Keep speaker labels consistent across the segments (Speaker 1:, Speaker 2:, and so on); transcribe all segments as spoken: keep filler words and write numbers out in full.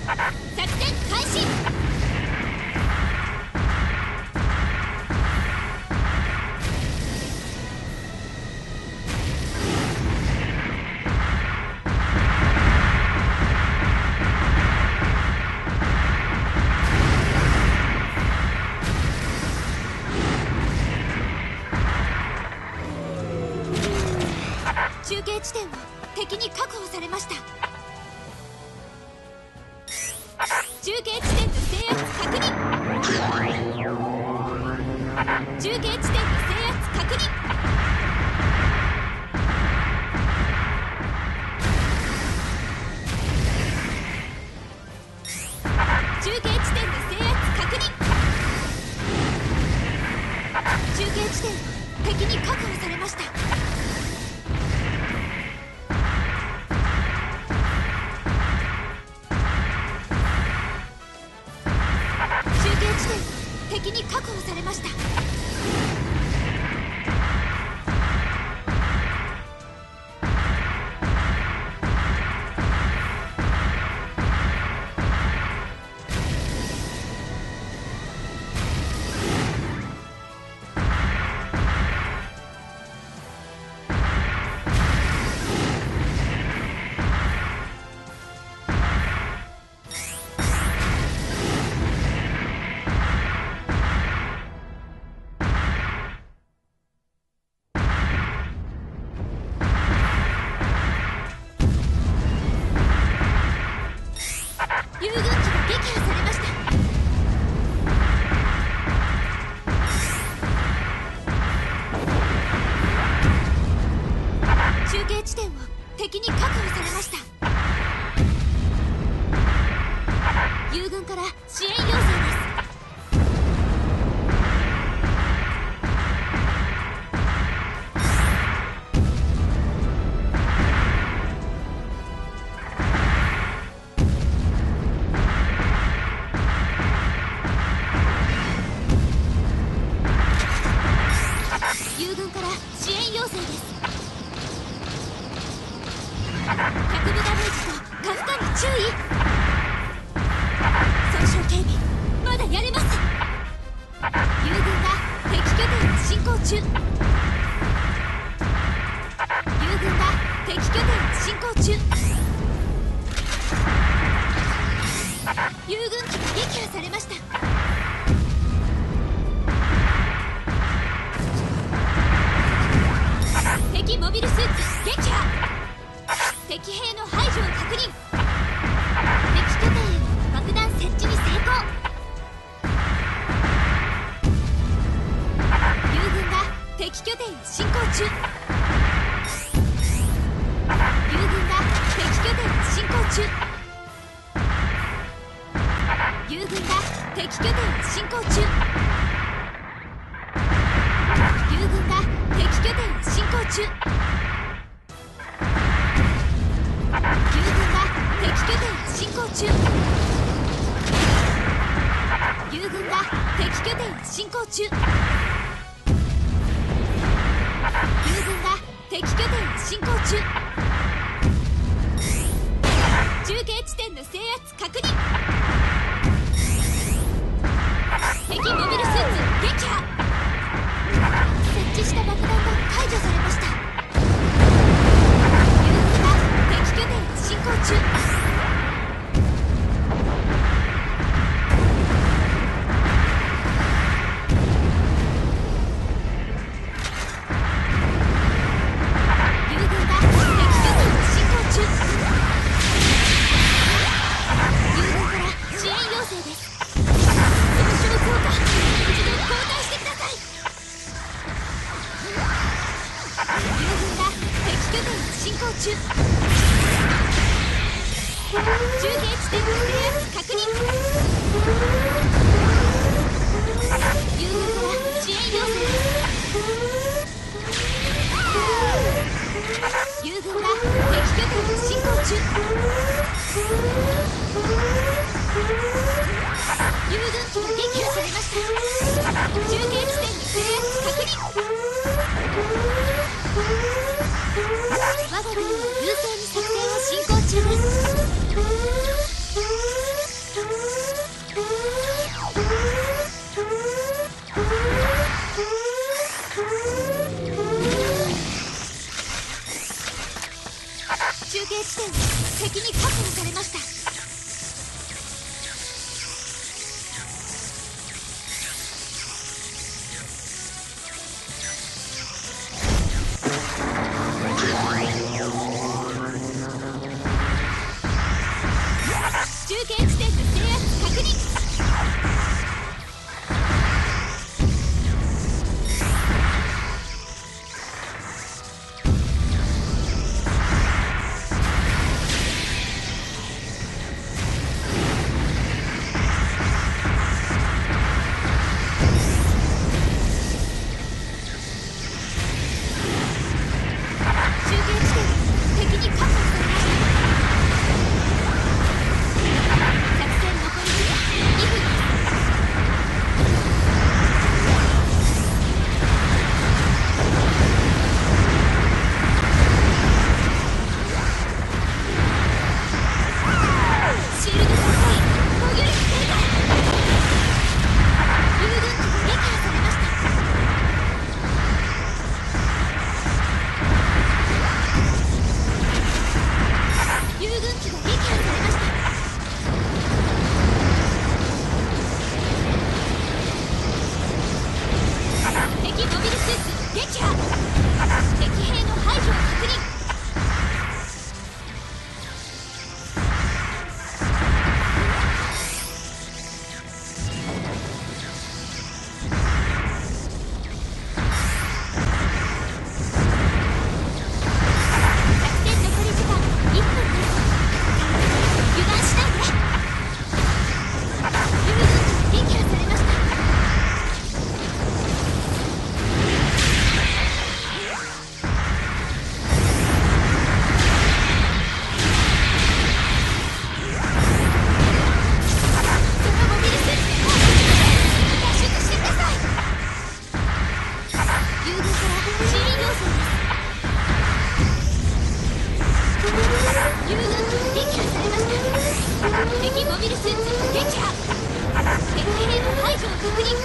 Speaker 1: 作戦開始。中継地点を敵に確保されました。中継地点の制圧確認。中継地点の制圧確認。中継地点の制圧確認。中継地点敵に確保されました。敵に確保されました。遊軍機が撃破されました。中継地点を敵に確保されました。友軍から支援要請です。友軍から支援要請です。脚部ダメージとカフカに注意。損傷警備まだやれます。友軍が敵拠点へ進行中。友軍が敵拠点へ進行中。友軍機が撃破されました。敵モビルスーツ撃破。敵兵の排除を確認。敵拠点への爆弾設置に成功。友軍が敵拠点へ進行中。友軍が敵拠点へ進行中。友軍が敵拠点へ進行中。友軍が敵拠点へ進行中。友軍が敵拠点へ進行中。友軍が敵拠点へ進行中。友軍が敵拠点へ進行中。中継地点の制圧確認。敵モビルスーツ撃破。設置した爆弾が解除されました。友軍が敵拠点へ進行中。友軍が敵拠点へ進行中。友軍から支援要請です。損傷増加。一度交代してください。友軍が敵拠点へ進行中。中継地点の制圧確認。友軍から支援要請です。友軍が敵拠点へ進行中。友軍機が撃破されました。中継地点の制圧確認。我が軍は優勢に作戦を進行中です。 地点敵に確保されました。中継地点の制圧確認。敵モビルスーツ撃破。敵兵の排除を確認。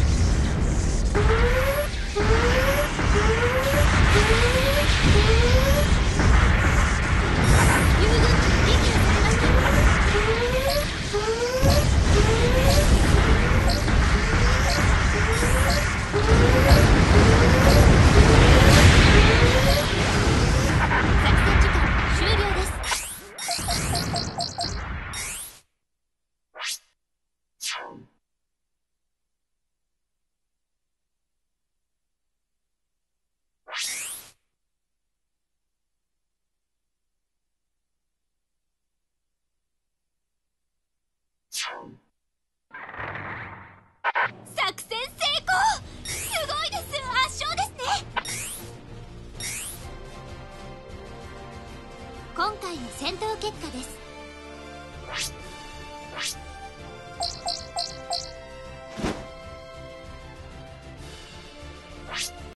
Speaker 1: 遊軍機が撃破されました。作戦時間終了です。作戦成功！すごいです！圧勝ですね！今回の戦闘結果です。